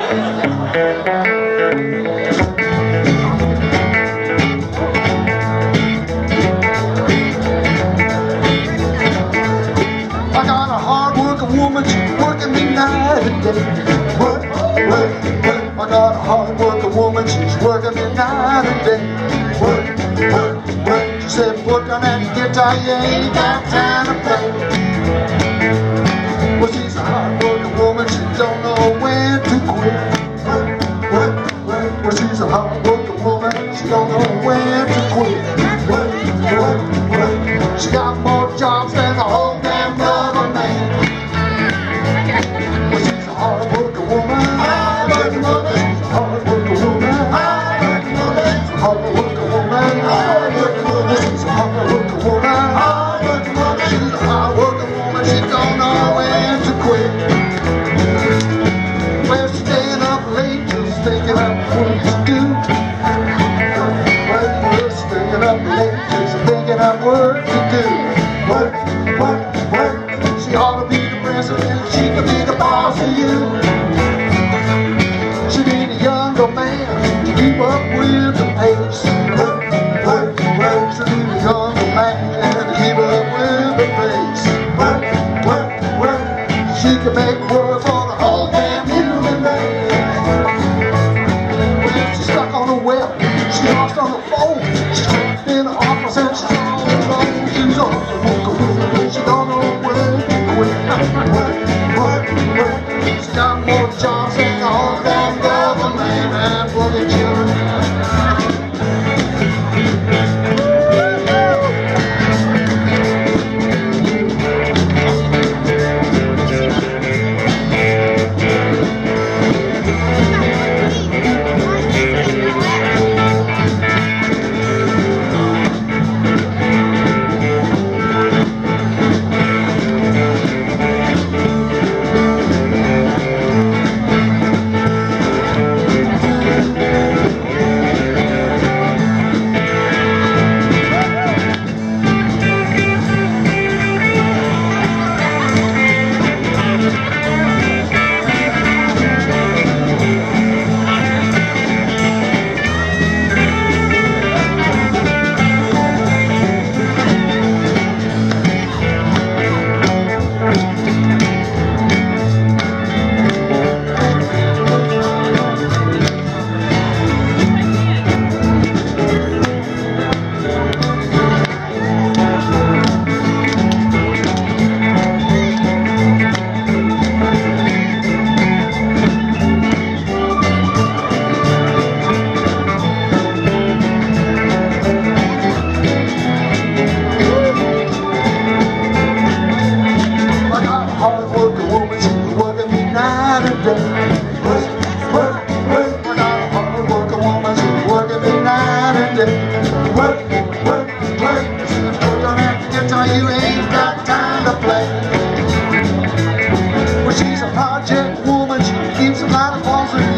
I got a hard-working woman, she's working me night and day. Work, work, work. I got a hard-working woman, she's working me night and day. Work, work, work. She said, put on that guitar, you ain't got time to play. Well, she's a hard-working woman, she don't know when to quit. Work, work, work. Well, she's a hard-working woman, she don't know when to quit. Work, work, work. She got more jobs than the whole damn government. Well, she's a hard-working woman. Hard-working woman. She's a hard-working woman. Hard-working woman. She's a hard-working woman. Hard-working woman. She's a hard-working woman. Hard-working woman. She's a hard-working woman. She don't know when to quit. Well, she's staying up late, just thinking up what to do. Well, she's staying up late, just thinking up what to do. Work, work, work. She ought to be the president, she could be the boss of you. She need a younger man to keep up with the pace. Work, work, work. She need a younger man to keep up with the pace. Work, work, work. She can make work for the whole damn human race. Well, she's stuck on the web, she lost on the phone. She's trapped in the office and she's all alone. She's on the woman, she don't know when to quit. Work, work, work. She got more jobs than the whole damn government and for the children. Hard-working woman, she's working me night and day. Work, work, work. I got a hard-working woman, she's working me night and day. Work, work, work. She's put on that guitar, you ain't got time to play. Well, she's a project woman, she keeps a lot of balls in